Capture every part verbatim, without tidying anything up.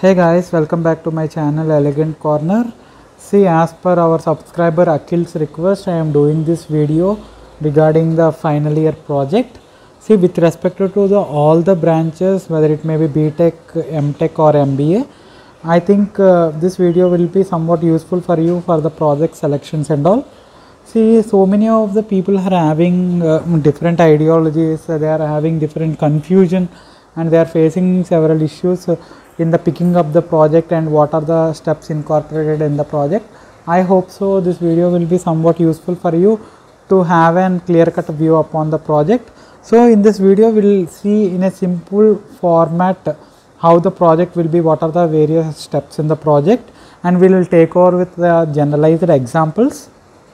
Hey guys, welcome back to my channel Elegant Corner. See, as per our subscriber Akhil's request, I am doing this video regarding the final year project. See, with respect to the all the branches, whether it may be B Tech, M Tech or M B A, I think uh, this video will be somewhat useful for you for the project selections and all. See, so many of the people are having uh, different ideologies, uh, they are having different confusion, and they are facing several issues uh, in the picking up the project and what are the steps incorporated in the project. I hope so this video will be somewhat useful for you to have a clear cut view upon the project. So in this video we will see in a simple format how the project will be, what are the various steps in the project, and we will take over with the generalized examples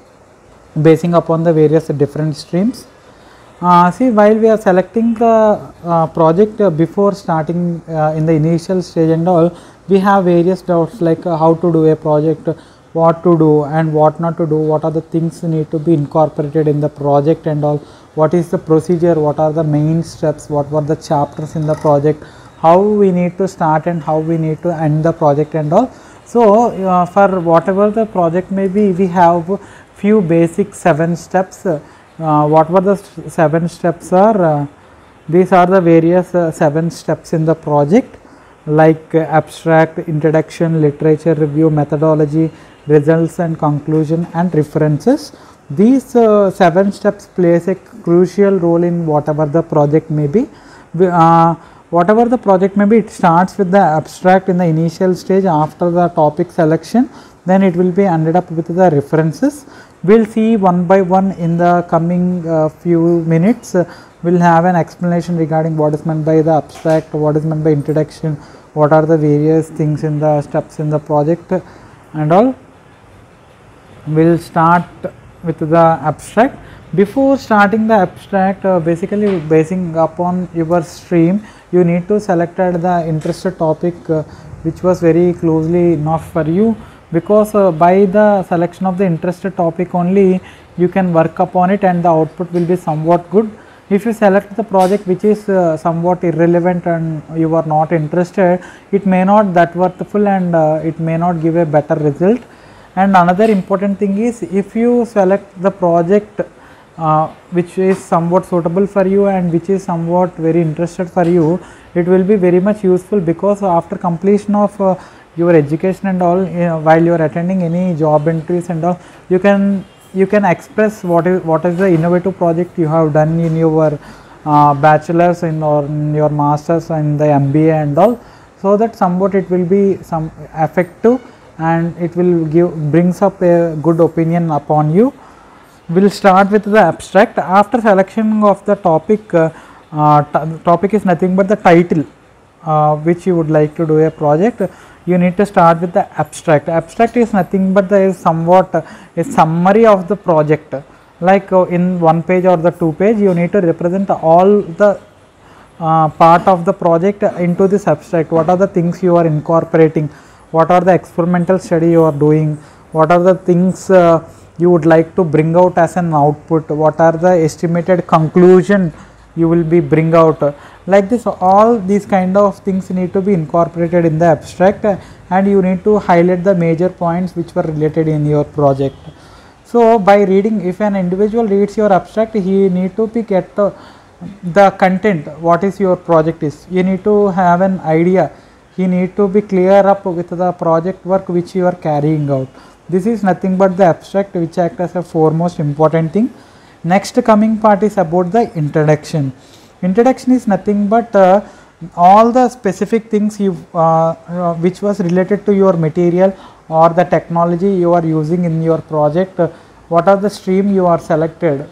basing upon the various different streams. Uh, see, while we are selecting the uh, project uh, before starting uh, in the initial stage and all, we have various doubts like uh, how to do a project, what to do and what not to do, what are the things need to be incorporated in the project and all, what is the procedure, what are the main steps, what were the chapters in the project, how we need to start and how we need to end the project and all. So, uh, for whatever the project may be, we have few basic seven steps. Uh, what were the seven steps are? Uh, these are the various uh, seven steps in the project, like uh, abstract, introduction, literature review, methodology, results and conclusion, and references. These uh, seven steps plays a crucial role in whatever the project may be. Uh, whatever the project may be, it starts with the abstract in the initial stage. After the topic selection, then it will be ended up with the references. We will see one by one in the coming uh, few minutes. Uh, we will have an explanation regarding what is meant by the abstract, what is meant by introduction, what are the various things in the steps in the project and all. We will start with the abstract. Before starting the abstract, uh, basically basing upon your stream, you need to select the interested topic uh, which was very closely enough for you, because uh, by the selection of the interested topic only you can work upon it and the output will be somewhat good. If you select the project which is uh, somewhat irrelevant and you are not interested, it may not that worthful and uh, it may not give a better result. And another important thing is, if you select the project uh, which is somewhat suitable for you and which is somewhat very interested for you, it will be very much useful, because after completion of uh, your education and all, you know, while you are attending any job entries and all, you can you can express what is what is the innovative project you have done in your uh, bachelor's in or in your master's and the M B A and all, so that somewhat it will be some effective and it will give brings up a good opinion upon you. We will start with the abstract. After selection of the topic, uh, uh, topic is nothing but the title uh, which you would like to do a project. You need to start with the abstract. Abstract is nothing but the somewhat uh, a summary of the project, like uh, in one page or the two page you need to represent all the uh, part of the project into this abstract. What are the things you are incorporating, what are the experimental study you are doing, what are the things uh, you would like to bring out as an output, what are the estimated conclusion you will be bring out. Like this, all these kind of things need to be incorporated in the abstract, and you need to highlight the major points which were related in your project. So by reading, if an individual reads your abstract, he need to be get the, the content, what is your project is. You need to have an idea, he need to be clear up with the project work which you are carrying out. This is nothing but the abstract which acts as a foremost important thing. Next coming part is about the introduction. Introduction is nothing but uh, all the specific things you uh, uh, which was related to your material or the technology you are using in your project. Uh, what are the stream you are selected.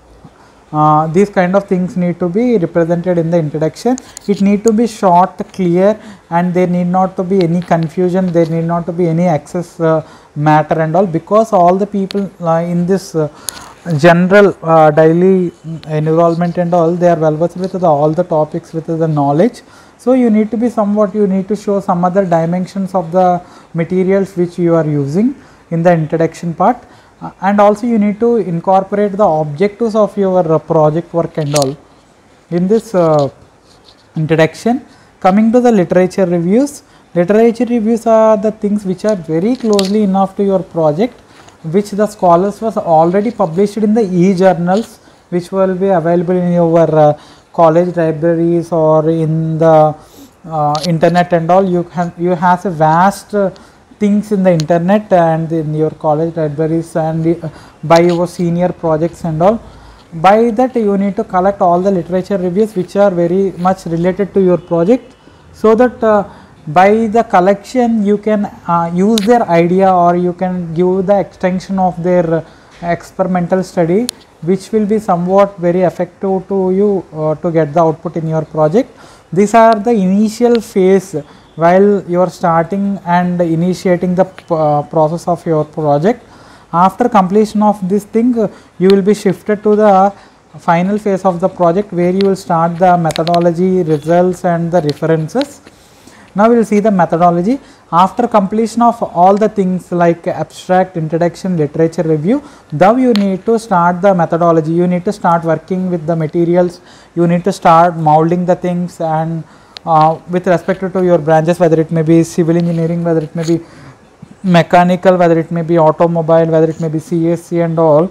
Uh, these kind of things need to be represented in the introduction. It need to be short, clear, and there need not to be any confusion, there need not to be any excess uh, matter and all, because all the people uh, in this uh, general uh, daily environment and all, they are well versed with the, all the topics with the knowledge. So you need to be somewhat, you need to show some other dimensions of the materials which you are using in the introduction part. Uh, and also you need to incorporate the objectives of your uh, project work and all in this uh, introduction. Coming to the literature reviews, literature reviews are the things which are very closely enough to your project, which the scholars was already published in the e-journals, which will be available in your uh, college libraries or in the uh, internet and all. You can you have a vast uh, things in the internet and in your college libraries and uh, by your senior projects and all. By that you need to collect all the literature reviews which are very much related to your project, so that uh, by the collection you can uh, use their idea, or you can give the extension of their uh, experimental study, which will be somewhat very effective to you uh, to get the output in your project. These are the initial phase while you are starting and initiating the uh, process of your project. After completion of this thing, uh, you will be shifted to the final phase of the project, where you will start the methodology, results and the references. Now we will see the methodology. After completion of all the things like abstract, introduction, literature review, now you need to start the methodology. You need to start working with the materials, you need to start molding the things, and uh, with respect to your branches, whether it may be civil engineering, whether it may be mechanical, whether it may be automobile, whether it may be C S C and all,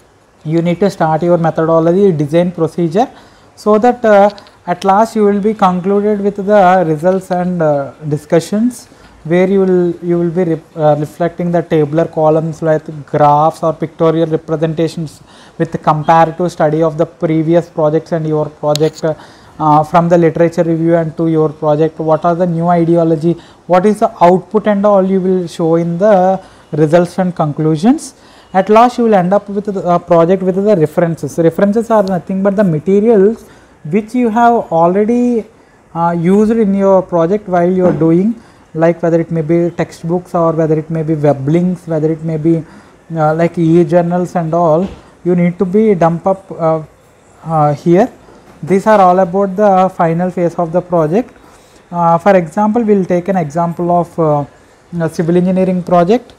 you need to start your methodology, design procedure, so that uh, at last you will be concluded with the results and uh, discussions, where you will you will be re uh, reflecting the tabular columns like graphs or pictorial representations with the comparative study of the previous projects and your project. Uh, Uh, from the literature review and to your project, what are the new ideology, what is the output and all, you will show in the results and conclusions. At last you will end up with the uh, project with the references. References are nothing but the materials which you have already uh, used in your project while you are doing, like whether it may be textbooks or whether it may be web links, whether it may be uh, like e-journals and all. You need to be dump up uh, uh, here. These are all about the final phase of the project. Uh, for example, we will take an example of uh, a civil engineering project.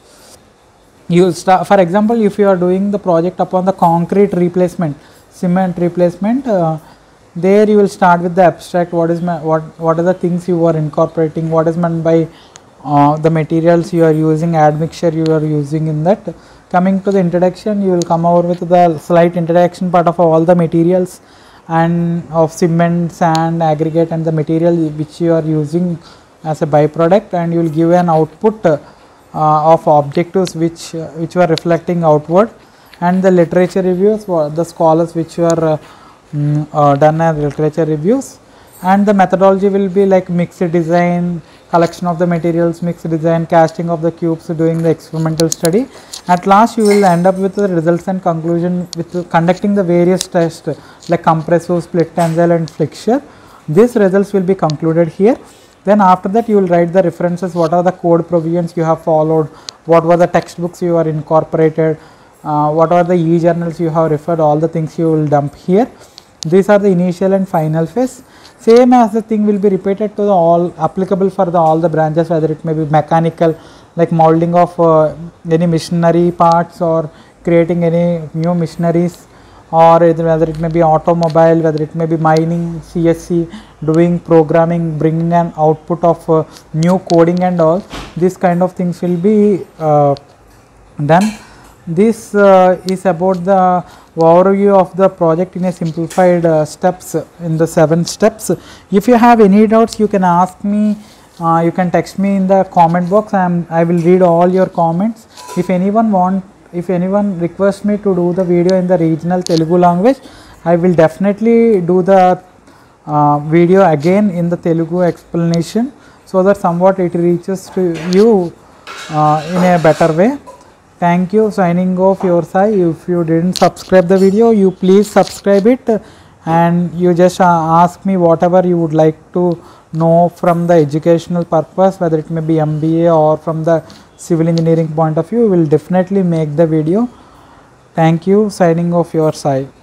You start, for example, if you are doing the project upon the concrete replacement, cement replacement, uh, there you will start with the abstract. What is my, what what are the things you are incorporating? What is meant by uh, the materials you are using, admixture you are using in that. Coming to the introduction, you will come over with the slight introduction part of all the materials and of cement, sand, aggregate and the material which you are using as a byproduct, and you will give an output uh, of objectives which uh, which were reflecting outward, and the literature reviews for the scholars which were uh, mm, uh, done as literature reviews. And the methodology will be like mixed design, collection of the materials, mixed design, casting of the cubes, doing the experimental study. At last you will end up with the results and conclusion with the conducting the various tests like compressive, split tensile and flexure. These results will be concluded here. Then after that you will write the references, what are the code provisions you have followed, what were the textbooks you are incorporated, uh, what are the e-journals you have referred, all the things you will dump here. These are the initial and final phase. Same as the thing will be repeated to the all applicable for the all the branches, whether it may be mechanical like molding of uh, any machinery parts or creating any new machineries, or whether it may be automobile, whether it may be mining, C S C, doing programming, bringing an output of uh, new coding and all. This kind of things will be uh, done. This uh, is about the overview of the project in a simplified uh, steps, in the seven steps. If you have any doubts, you can ask me, uh, you can text me in the comment box, and I will read all your comments. If anyone want, if anyone requests me to do the video in the regional Telugu language, I will definitely do the uh, video again in the Telugu explanation, so that somewhat it reaches to you uh, in a better way. Thank you. Signing off, your Sai. If you didn't subscribe the video, you please subscribe it, and you just uh, ask me whatever you would like to know from the educational purpose, whether it may be M B A or from the civil engineering point of view. We will definitely make the video. Thank you. Signing off, your Sai.